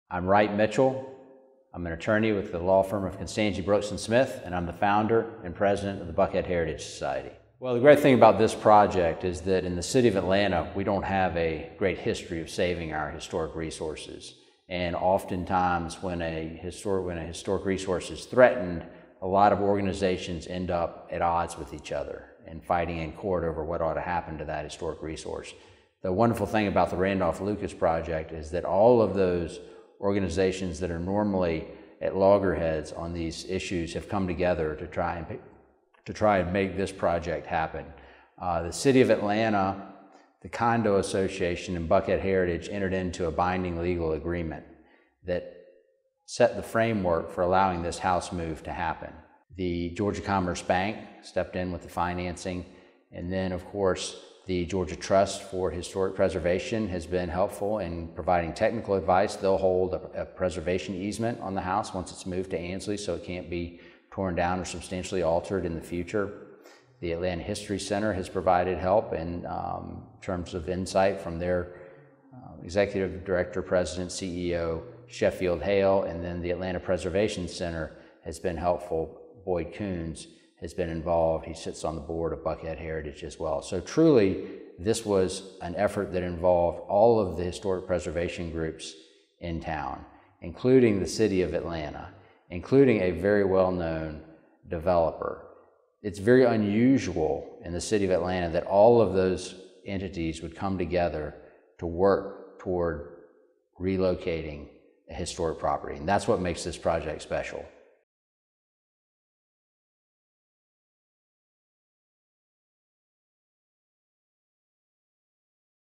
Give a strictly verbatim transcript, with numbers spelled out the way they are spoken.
I'm Wright Mitchell. I'm an attorney with the law firm of Constanzi Brooks and Smith, and I'm the founder and president of the Buckhead Heritage Society. Well, the great thing about this project is that in the city of Atlanta, we don't have a great history of saving our historic resources. And oftentimes when a historic, when a historic resource is threatened, a lot of organizations end up at odds with each other and fighting in court over what ought to happen to that historic resource. The wonderful thing about the Randolph Lucas project is that all of those organizations that are normally at loggerheads on these issues have come together to try and to try and make this project happen. Uh, the City of Atlanta, the Condo Association, and Buckhead Heritage entered into a binding legal agreement that set the framework for allowing this house move to happen. The Georgia Commerce Bank stepped in with the financing, and then of course the Georgia Trust for Historic Preservation has been helpful in providing technical advice. They'll hold a, a preservation easement on the house once it's moved to Ansley, so it can't be torn down or substantially altered in the future. The Atlanta History Center has provided help in um, terms of insight from their uh, executive director, president, C E O, Sheffield Hale, and then the Atlanta Preservation Center has been helpful. Boyd Coons has been involved. He sits on the board of Buckhead Heritage as well. So truly, this was an effort that involved all of the historic preservation groups in town, including the city of Atlanta, including a very well-known developer. It's very unusual in the city of Atlanta that all of those entities would come together to work toward relocating a historic property. And that's what makes this project special.